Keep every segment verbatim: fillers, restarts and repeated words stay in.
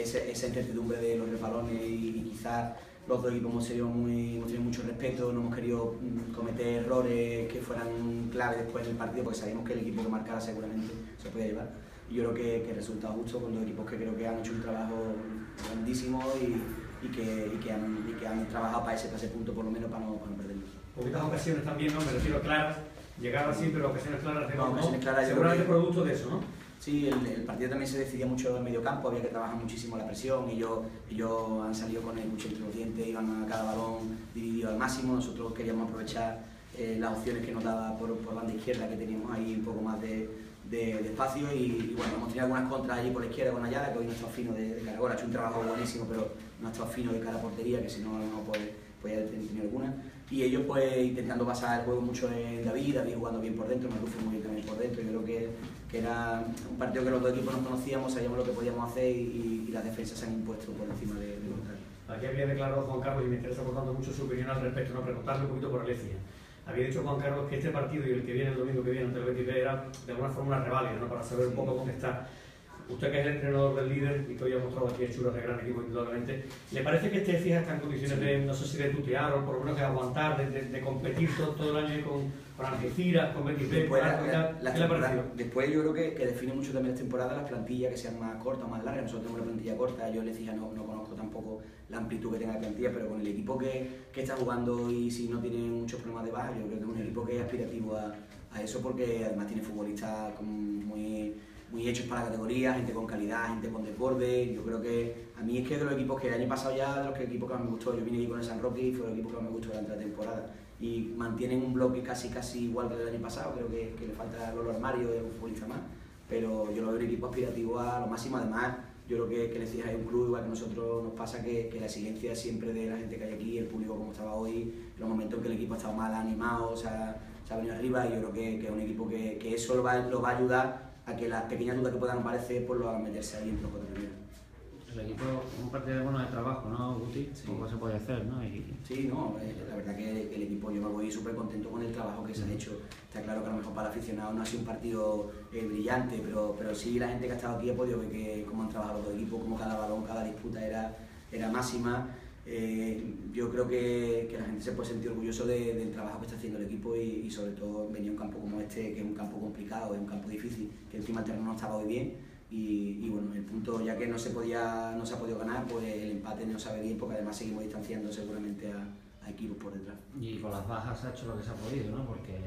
esa, esa incertidumbre de los resbalones y, y quizás los dos equipos hemos, sido muy, hemos tenido mucho respeto, no hemos querido mm, cometer errores que fueran clave después del partido, porque sabíamos que el equipo que marcara seguramente se podía llevar. Y yo creo que, que el resultado justo con dos equipos que creo que han hecho un trabajo grandísimo y, y, que, y, que, han, y que han trabajado para ese, para ese punto, por lo menos para no, para no perderlo. Poquitas ocasiones también, ¿no? Me refiero claras, llegadas sí, pero ocasiones claras de no, no, ocasiones claras, seguramente que, producto de eso, ¿no? Sí, el, el partido también se decidía mucho en el medio campo, había que trabajar muchísimo la presión, ellos, ellos han salido con el cuchillo entre los dientes, iban a cada balón dividido al máximo, nosotros queríamos aprovechar eh, las opciones que nos daba por, por banda izquierda, que teníamos ahí un poco más de, de, de espacio y, y bueno, hemos tenido algunas contras allí por la izquierda con Ayala, que hoy no ha estado fino de, de cara a gol, ha hecho un trabajo buenísimo, pero no ha estado fino de cara a portería, que si no, no puede, puede haber tenido alguna. Y ellos pues intentando pasar el juego mucho en David, David jugando bien por dentro, Marufo muy bien también por dentro. Yo creo que, que era un partido que los dos equipos nos conocíamos, sabíamos lo que podíamos hacer y, y las defensas se han impuesto por encima de, de contrario. Aquí había declarado Juan Carlos y me interesa por tanto mucho su opinión al respecto, no preguntarle un poquito por Alecia. Había dicho Juan Carlos que este partido y el que viene el domingo que viene ante el Betis B era de alguna forma una reválida, ¿no? Para saber un poco dónde está. Usted que es el entrenador del líder y que hoy ha mostrado aquí hechuras de gran equipo indudablemente, ¿le parece que este fija está en condiciones de, no sé si de tutear o por lo menos de aguantar, de, de, de competir todo, todo el año con, con Algeciras, con Betis B? Después, la, la, la ¿Qué le ha parecido? Después yo creo que, que define mucho también las temporadas, las plantillas que sean más cortas o más largas. Nosotros tenemos una plantilla corta, yo les decía, no, no conozco tampoco la amplitud que tenga la plantilla, pero con el equipo que, que está jugando y si no tiene muchos problemas de baja, yo creo que es un equipo que es aspirativo a, a eso porque además tiene futbolistas muy... muy hechos para la categoría, gente con calidad, gente con desborde. Yo creo que a mí es que de los equipos que el año pasado ya, de los que equipos que más me gustó, yo vine aquí con el San Roque y fue el equipo que más me gustó durante la temporada. Y mantienen un bloque casi casi igual que el del año pasado, creo que, que le falta Lolo Armario, es un futbolista más, pero yo lo veo un equipo aspirativo a lo máximo. Además, yo creo que, que les decía, hay un club igual que nosotros nos pasa que, que la exigencia siempre de la gente que hay aquí, el público como estaba hoy, los momentos en que el equipo ha estado mal animado, o sea, se ha venido arriba y yo creo que, que es un equipo que, que eso lo va, lo va a ayudar a que las pequeñas dudas que puedan aparecer pues lo hagan meterse ahí en los cuatro primeros. El equipo es un partido bueno de trabajo, ¿no, Guti? Sí. Poco se puede hacer, ¿no? Y... Sí, no, eh, la verdad que el equipo, yo me voy súper contento con el trabajo que se ha hecho. Está claro que a lo mejor para el aficionado no ha sido un partido eh, brillante, pero, pero sí la gente que ha estado aquí ha podido ver que, cómo han trabajado los dos equipos, cómo cada balón, cada disputa era, era máxima. Eh, yo creo que, que la gente se puede sentir orgulloso de, del trabajo que está haciendo el equipo y, y sobre todo venir a un campo como este, que es un campo complicado, es un campo difícil, que encima el terreno no estaba hoy bien y, y bueno, el punto ya que no se, podía, no se ha podido ganar, pues el empate no sabe bien porque además seguimos distanciando seguramente a, a equipos por detrás. Y con las bajas se ha hecho lo que se ha podido, ¿no? Porque...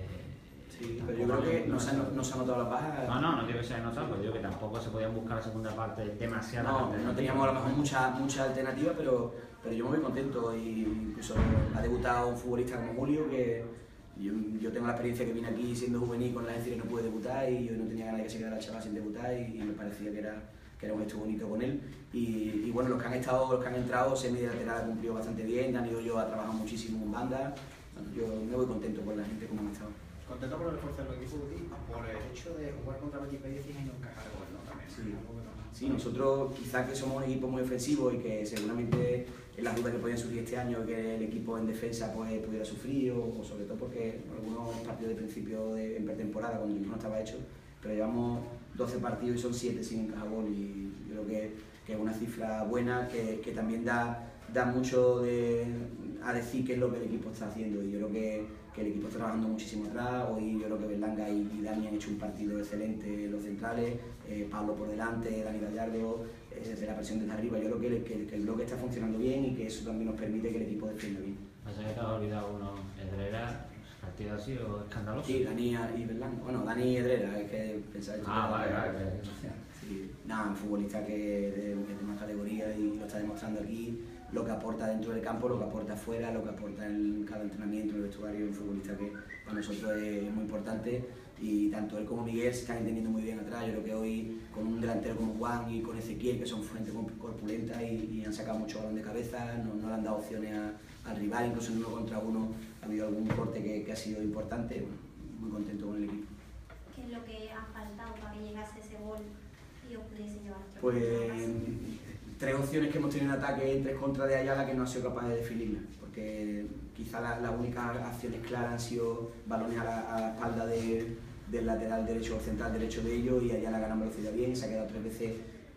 Sí, pero yo creo que no se, han, no se han notado las bajas. No, no, no digo que se hayan notado, pero yo que tampoco se podían buscar la segunda parte demasiado. No, no teníamos a lo mejor mucha, mucha alternativa, pero, pero yo me voy contento y incluso ha debutado un futbolista como Julio, que yo, yo tengo la experiencia que vine aquí siendo juvenil con la agencia y no pude debutar y yo no tenía ganas de que se quedara el chaval sin debutar y, y me parecía que era, que era un gesto bonito con él. Y, y bueno, los que han estado, los que han entrado, Semi de lateral ha cumplido bastante bien, Dani Ollo ha trabajado muchísimo en banda. Bueno, yo me voy contento con la gente como han estado. Contento por el esfuerzo del equipo y por el hecho de jugar contra Betis B y no encajar gol, ¿no? También. Sí. Sí, nosotros quizás que somos un equipo muy ofensivo y que seguramente en las dudas que podían surgir este año que el equipo en defensa pues, pudiera sufrir o, o sobre todo porque algunos partidos de principio de, en pretemporada cuando el equipo no estaba hecho, pero llevamos doce partidos y son siete sin encajar gol y yo creo que, que es una cifra buena que, que también da, da mucho de, a decir qué es lo que el equipo está haciendo y yo creo que, que el equipo está trabajando muchísimo atrás. Hoy yo creo que Berlanga y, y Dani han hecho un partido excelente en los centrales, eh, Pablo por delante, Dani Gallardo, eh, desde la presión desde arriba. Yo creo que el, que, que el bloque está funcionando bien y que eso también nos permite que el equipo defienda bien. Pasa que te has olvidado uno, Edrera, partido ha sido escandaloso. Sí, Dani y Berlanga. Bueno, Dani y Edrera, es que pensáis... Ah, vale, vale. vale. Sí, nada, un futbolista que de, de más categoría y lo está demostrando aquí. Lo que aporta dentro del campo, lo que aporta afuera, lo que aporta en cada entrenamiento, en el vestuario, un futbolista que para nosotros es muy importante y tanto él como Miguel se están entendiendo muy bien atrás. Yo creo que hoy con un delantero como Juan y con Ezequiel, que son gente corpulenta y, y han sacado mucho balón de cabeza, no, no le han dado opciones a, al rival, incluso en uno contra uno ha habido algún corte que, que ha sido importante. Bueno, muy contento con el equipo. ¿Qué es lo que ha faltado para que llegase ese gol y os pudiese llevar? Pues tres opciones que hemos tenido en ataque en tres contra de Ayala que no ha sido capaz de definirlas, porque quizá las la únicas acciones claras han sido balones a la, a la espalda de, del lateral derecho o central derecho de ellos y Ayala gana velocidad bien, se ha quedado tres veces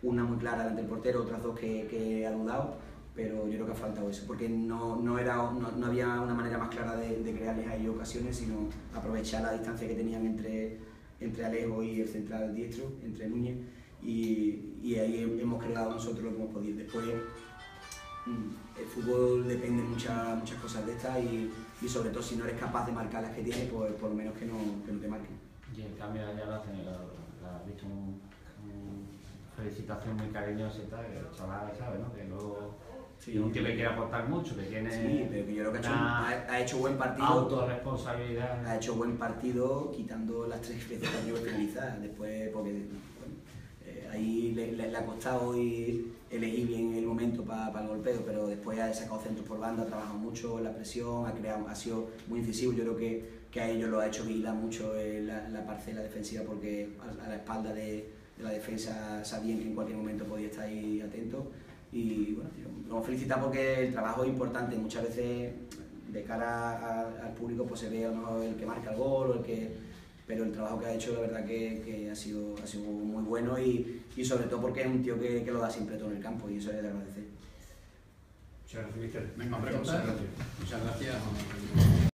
una muy clara delante del portero, otras dos que, que ha dudado, pero yo creo que ha faltado eso, porque no, no, era, no, no había una manera más clara de, de crearles a ellos ocasiones, sino aprovechar la distancia que tenían entre, entre Alejo y el central diestro, entre Núñez, y, y ahí hemos creado nosotros lo que hemos podido. Después, el fútbol depende de muchas, muchas cosas de estas y, y sobre todo si no eres capaz de marcar las que tienes, pues por lo menos que no, que no te marquen. Y en cambio ya lo hacen, lo, lo has visto un, un felicitación muy cariñosa y tal, que el chaval sabe, ¿no? Que luego Sí, es un tío que quiere aportar mucho, que tiene sí, pero que yo creo que ha hecho, una ha, ha hecho buen partido. autorresponsabilidad. Ha hecho buen partido quitando las tres veces que ha tenido que finalizar. Después, porque bueno, eh, ahí le, le, le ha costado y elegir bien el momento para pa el golpeo, pero después ha sacado centros por banda, ha trabajado mucho en la presión, ha, creado, ha sido muy incisivo. Yo creo que, que a ellos lo ha hecho vigilar mucho en la, la parcela defensiva, porque a, a la espalda de, de la defensa sabían que en cualquier momento podía estar ahí atento. Y bueno, yo lo hemos felicitado porque el trabajo es importante. Muchas veces de cara a, al público pues se ve a lo mejor el que marca el gol o el que, pero el trabajo que ha hecho la verdad que, que ha, sido, ha sido muy bueno y, y sobre todo porque es un tío que, que lo da siempre todo en el campo y eso es de agradecer. Muchas gracias, mister. Venga, preguntas. Muchas gracias.